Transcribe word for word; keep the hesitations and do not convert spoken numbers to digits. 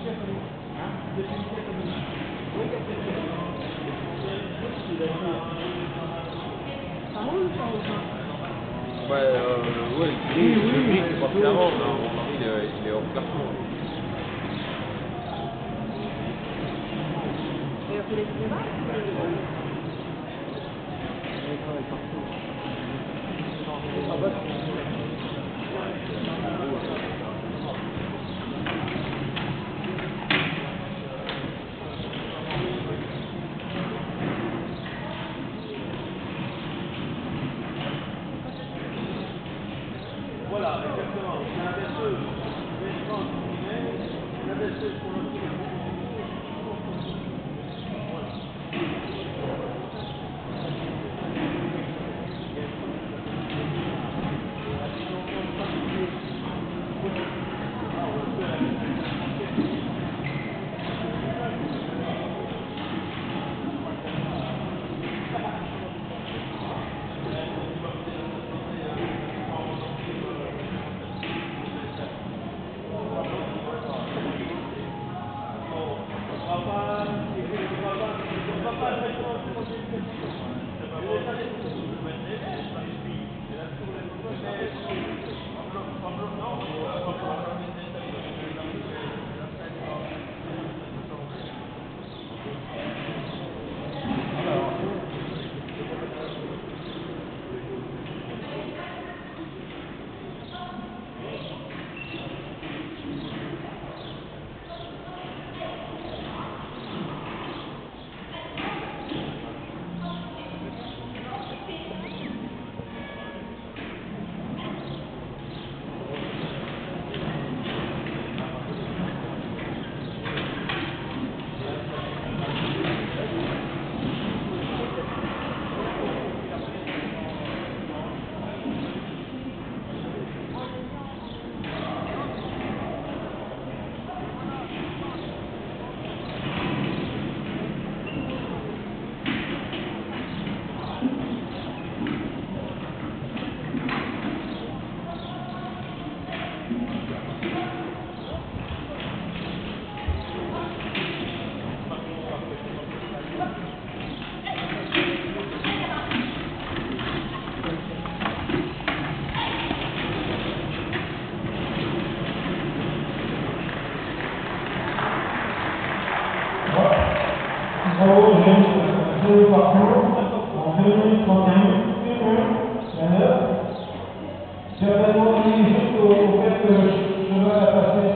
Ouais, euh, ouais, le gris, oui, le gris, c'est pas clairement, mais Henri, il est, il est hors classement. Et on fait les débats? Ah bah, voilà, exactement. C'est un berceuse, c'est un berceuse pour le Bravo, James, parcours, en deux minutes trente et un, la neuf. Certainement lié juste au fait que le cheval a passé